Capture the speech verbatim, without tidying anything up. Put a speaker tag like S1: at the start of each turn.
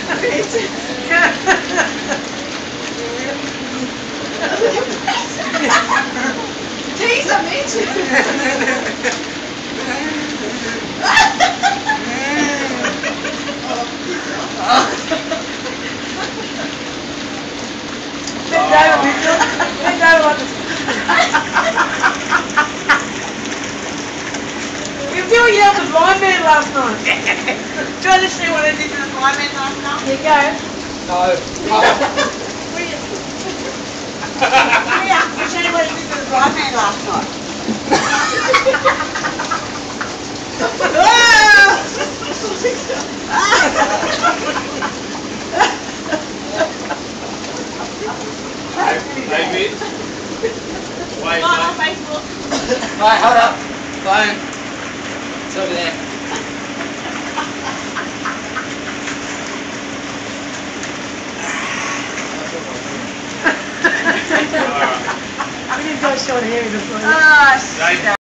S1: Teaser me too. Bend over, Mitchell. Bend over like this. You feel you helped the blind man last night. Do you want to see what I did to the blind man last night? Here you go.
S2: No.
S1: Yeah, I'll show you what I did to the blind man last night.
S2: David. Wait,
S1: Go on Facebook.
S2: Right, hold up. Phone. It's over there.
S1: We need to go short hair before. Ah,